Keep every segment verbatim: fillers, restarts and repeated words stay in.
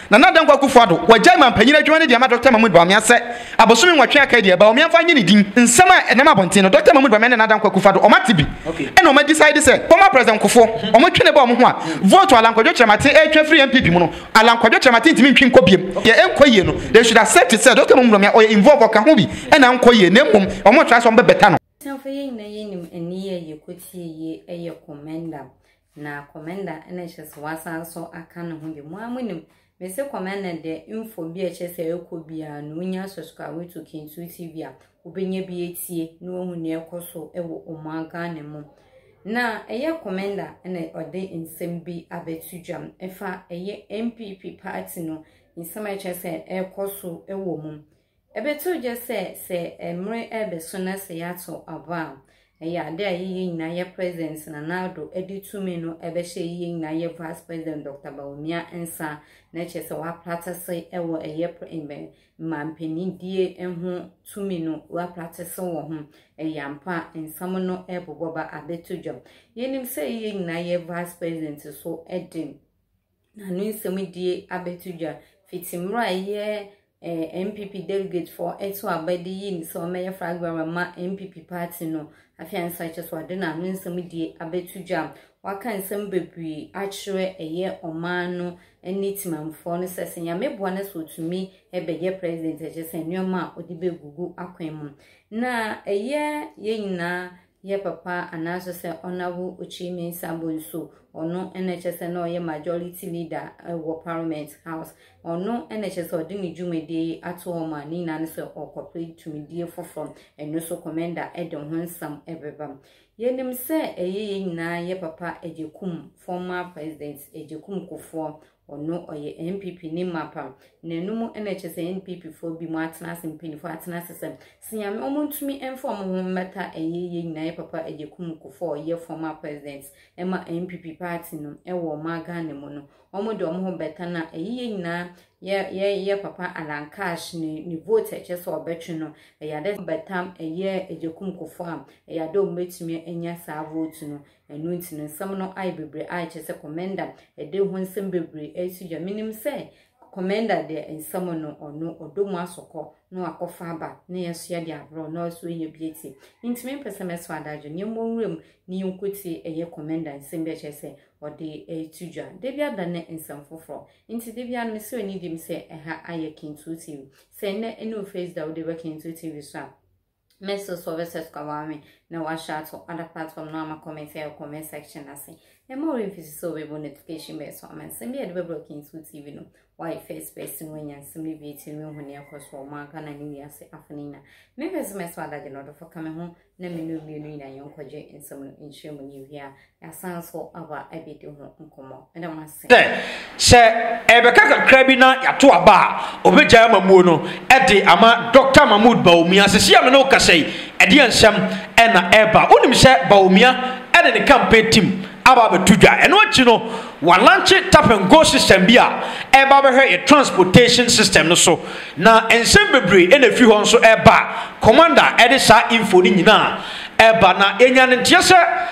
na na dankwa kufado wagya man panyina adwuma ne dia ma Doctor Mahmoud Bawumia se abosomi nwatwe aka dia ba omiamfa nye ne din nsɛm a enema bonten no Doctor Mahmoud Bawumia ne na dankwa kufado o mate bi ɛna o ma decide se former president Kufo o mo twene ba o mo ho a vote alankwadwo kyeremate e twa free M P P mu no alankwadwo kyeremate ntimi ntwi nkobiem ye enkoyie no they should accept it say Doctor Mahmoud Bawumia o involve o ka ho bi ɛna nkoyie na mmom o mo twa so mbe beta no sanfa ye na ye nim eniye ye kotie ye eye commander na commander ena hyese wasan so aka ne ho bi mo amunim me se commander de info bi a hyese ekobia no nya subscribe we to Kintu T V a obenya bi etie no hu ne ekoso ewo omaga ne mo na eye commander ena ode nsem bi abetujam efa eye M P P party no nsem a hyese ekoso ewo mum ebetu je se se emre ebe so na se yato aba eya ade ayi nyina ye president na nado editumi no ebe hye yi nyina ye vice president Doctor Bawumia ensa na che se wa practice ewo eye embe mampeni die enhu tumi no wa practice wo ho eya mpa ensam no eboboba abetu jam yenim se yi nyina ye vice president so edin na no nsem die abetu jam fitimra ye eh M P P delegate for eto abadi yin so meye fragwa ma M P P party no afian sache so ade na no nsem die abetu jam waka nsem bebri achire eye oman no enitimamfo no sese nya meboa na so tumi ebeye president eje se nyoma odibe gugu akwem na eye ye nyina ye papa anaso se onawu ochimi sabonso ono enechese na oye majority leader wo parliament house ono enechese odini jumede ato oma ni na ne se okorporate tumidie fofom eno so commander edon honsam ebebam yenim se eye nyina ye papa Agyapong former president Agyapong Kufo ono oye M P P ni mapa nenumu enechese N P P fo bi mu atena sempini fo atena sesem sinyame omontumi enfo mo meta eye nyina ye papa Agyapong Kufo ye former president ema M P P party no ewo maga ne mo no omo de omo ho beta na eye nyina ye ye ye papa alankash ni ni vote chese obetwe no eya de betam eye Agyapong Kufo am eya de ometumi enya sa vote no enu ntino nsam no ai bebre ai chese commander ede ho nsem bebre esuja minim se commander de nsam no ono odomu asoko no akofa aba na yeso de abro no so ye bieti ntimi pese so adajo ni monwrem ni nkoti eye commander nsem be chese ode etuja de bia da ne nsam foforo nti de bia no se oni dim se eha aye Kintu T V se ne eno face da ode be Kintu T V so Meso services kawami na washato other platform na ma comment here comment section ase. E more if so we notification be so man send me the Kintu T V no. Why first person when you send me video me ho ne akoso ma kana ni ase afanina. Me pese me so adaje no do for come home na me no bi no ina yon kwaje nsem no nhwe mu ni hia. Ya sanso aba abedi ho nkomo. E da ma se. Se ebe kaka krabi na yato aba obeja mamuo no e de ama Doctor Mahmoud Bawumia se sia me no kasei e de nsem e na eba onim se Bawumia e de campaign team aba betudwa eno achi no wa launch tap and go system bia e ba be hwe transportation system no so na ensem bebre e na fi ho so e ba commander e de sa info ni nyina e ba na enya ne tiese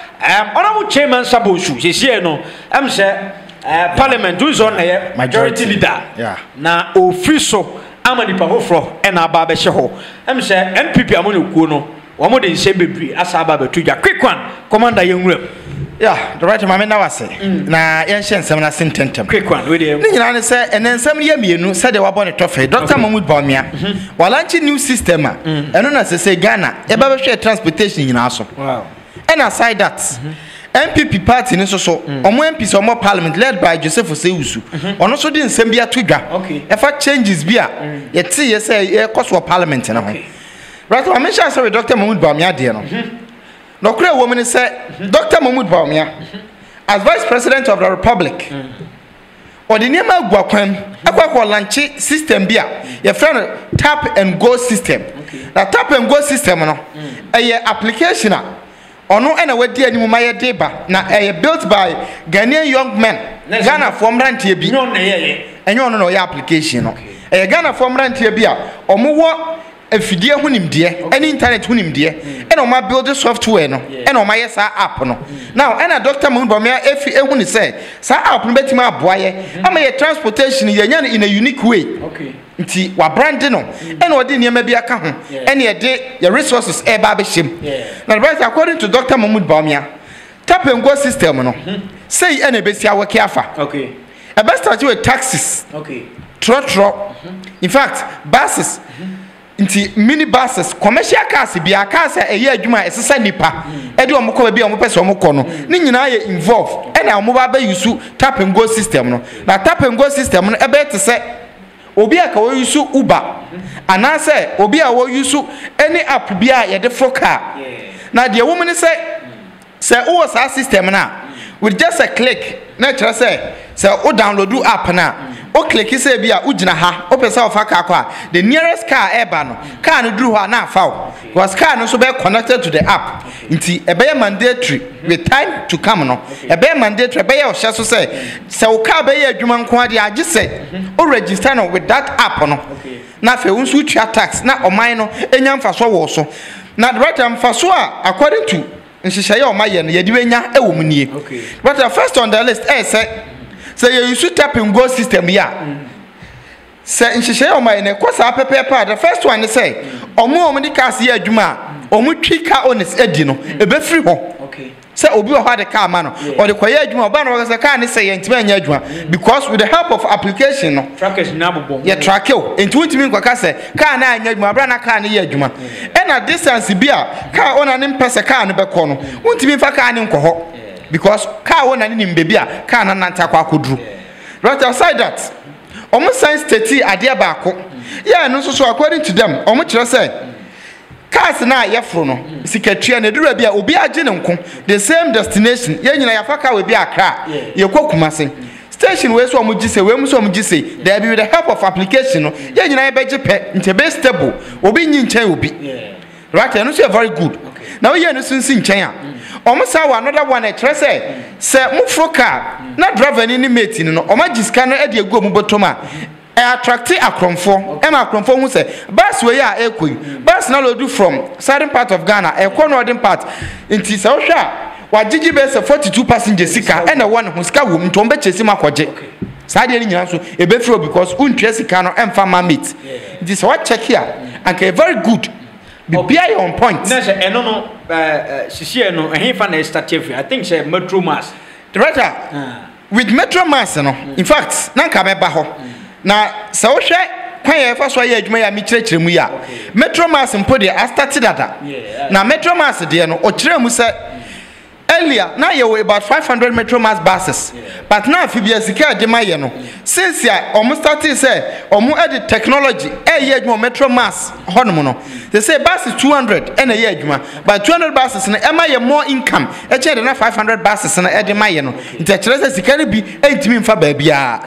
em ona mu chairman sabonsu sese no em se parliament who is on the majority leader yeah na official amani pa hofro e na aba be hye ho em se M P P amoni kuo no wo mo de nsem bebre asa aba betudwa quick one commander yenwura. Yeah, the right man na wase. Na yen hye nsem na sententem. Quick one, we dey. Ni nyina ne se enen nsem ye mienu se de wabɔ ne tofe. Doctor Mahmoud Bawumia. Walanchi new system a. Eno na se se Ghana e ba be hwe transportation nyina so. Wow. And aside that, M P P party ni so so. Omo M P so omo parliament led by Joseph Osewusu. Ono so di nsem bia twidwa. Okay. E fa changes bia. Ye ti ye say e koso parliament na ho. Right, I mention say Doctor Mahmoud Bawumia de no. No kure woman say Doctor Mahmoud Bawumia as Vice President of the Republic or the name of Guakwem akwa launch system bia your friend tap and go system. That tap and go system no a application ono ena wadi animu maye deba na e built by Ghanaian young men Ghana from rantie bi enyo no no ya application no e Ghana from rantie bi a omo wo afidie hunimdeɛ any internet hunimdeɛ ɛna ɔma build software no ɛna ɔma yɛ saa app no now ɛna Doctor Mahmood Bawumia efi ehuni sɛ saa app no betima aboa yɛ ama yɛ transportation yɛ nya in a unique way okay nti wa brand no ɛna ɔde nneɛma bi aka ho ɛna yɛde yɛ resources ɛba abɛhyem na right according to Doctor Mahmood Bawumia tap and go system no say ɛna ebesi awɔke afa okay a best start with taxis okay trotro in fact buses nti mini buses commercial cars bia cars eye adwuma esesa nipa e de omko ba bia ompo pese omko no ni nyina ye involve e na omba ba use tap and go system no na tap and go system no e be te se obi aka wo use Uber ana se obi a wo use any app bia ye de for car na de woman say say o sa system na with just a click na try say say o download do app na o click say bia o gina ha o pesa o fa car kwa the nearest car eba no car no duru ha na afa because car no so be connected to the app nti e be mandatory with time to come no e be mandatory be o hye so say say o car be adwuma nko ade age say o register no with that app no na fe unsu tua tax na oman no enya mfa so wo so na the right am fa so a according to nhihye ya omaye no ye di benya e wo munie but the first on the list eh say say you use tap and go system ya say nhihye ya omaye ne kosa pepepa the first one say omo omo di cars ya adwuma omo twika honest edi no e be free ho okay say obi o ha de car ma no or the koya adwuma oba no say car ne say yentima anya adwuma because with the help of application no trackers na bobo ya track you enti wutimi nkwaka say car na anya adwuma bra na car ne ya adwuma e na distance bia car ona ne mpese car ne be ko no wutimi fa car ne nko ho because car ona ne nim bebi a car na nanta kwa akoduru right outside that omo science state ade ba ko ya no so so according to them omo kire say cars na yefro no sikatria na duru bia obi age ne nko the same destination ye nyina yafa car we bi akra ye kwa Kumah station we so omo gise we mu so omo gise there be with the help of application no ye nyina ye beje pe ntebe stable obi nyi nchen obi right no so very good now we no sunsi nchen a omo sa wa another one e kire say say mu fro car na driver ni ni mate ni no omo giska no e de egu omo botoma e attract akromfo e ma akromfo hu say bus we ya ekoi bus na load from southern part of Ghana e ko northern part nti say wo hwa wa gigi be say forty-two passengers sika e na one hu sika wo ntom be chesi makoje sa de ni nyina so e be fro because untwe sika no emfa ma mate nti say what check here and very good be be on point na say eno no eh sisi no ehinfa na start every I think say Metro Mass the writer with Metro Mass no in fact na nka me ba ho na se wo hwe kwan ye fa so ya adwuma ya mi kirekire mu ya Metro Mass mpo de a started data na Metro Mass de no o kire mu se earlier now you were about five hundred Metro Mass buses but now if you be sika de maye no since ya almost started say omo add technology e ye adwuma Metro Mass hono no they say bus is two hundred and a ye adwuma but two hundred buses na e maye more income e che de na five hundred buses na e de maye no nti kire say sika ne bi e ntimi mfa ba bia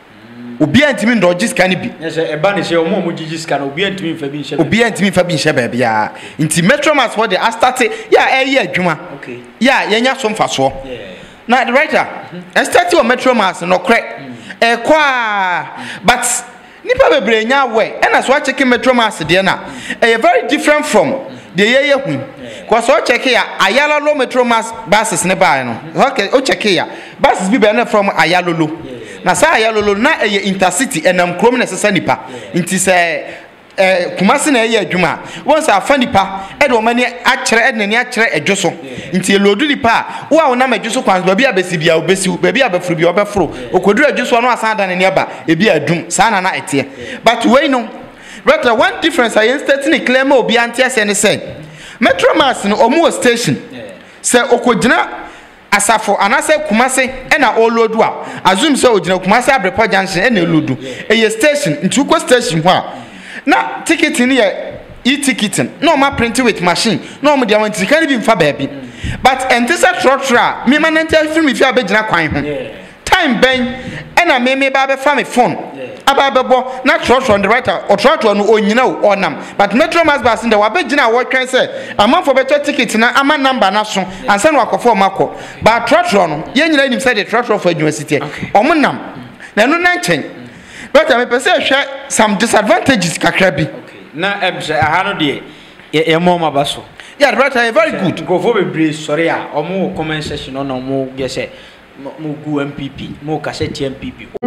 obi antimi ndogye sika ne bi yes e ba ne se omo omo gigi sika no obi antimi mfa bi nhye obi antimi mfa bi nhye ba bia nti Metro Mass for the start ya e ye adwuma okay ya yenya so mfa so na the writer e start o Metro Mass no kre e kwa but nipa bebre nya we e na so check Metro Mass de na e very different from the ye ye hu because so check ya Ayalolo Metro Mass buses ne ba no okay o check ya buses bi be na from Ayalolo na sa Ayalolo na e intercity enam krom na sesa nipa nti se eh Kumah na ye adwuma won sa afa nipa e de o mani a kire e de ne a kire adwoso nti elodu nipa wo a wona madwoso kwan ba bia besi bia obesi ba bia bafuru bia obefuru okoduru adwoso no asan da ne aba e bia adum sa na na ete but we no right one difference I instantly claim obi antia se ne say Metro Mass no omo station se okogina asafo anase Kumah e na olodu a azum se ogina Kumah Abrepo junction e na elodu e ye station nti uko station ho a na ticket ni ye e-ticketing no ma print with machine no mo dia want ticket bi mfa baabi but entisa trotra me manante film if you abegina kwan ho time ben e na me me ba be fa me phone aba bebo na trotra on the writer or trotra no onyina o onam but Metro Mass bus nda wabegina wo twen say amanfo beto ticket na ama number na so ansa na wakofo makọ but trotra no ye nyina nim say the trotra for university omo nam na no na nchen but I me say hwe some disadvantages kakra bi na em se aha no de e mo ma baso yeah brother very good go for be sorry a omo comment section no no mo ge se mo gu M P P mo ka se T M P P